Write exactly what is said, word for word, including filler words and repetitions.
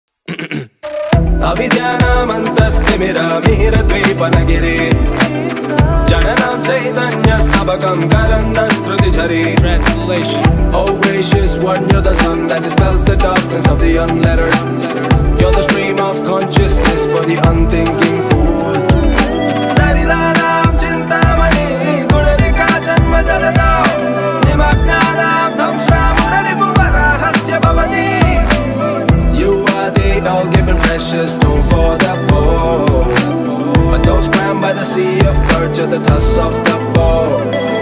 अविद्यानामन्तस्तिमिरमिहिरद्वीपनगिरे जननां चैतन्यस्तबकं करन्दस्त्रुतिझरे. Translation: Oh gracious one, you're the sun that dispels the darkness of the unlettered. You're the stream of consciousness for the unthinking fool. Darilanam chintamani gunarika janma jaladau nimagnanam dhamshamuraripuvarahasya bhavati. You are the all-giving precious stone for the poor, but those crammed by the sea of birds at the toss of the bow.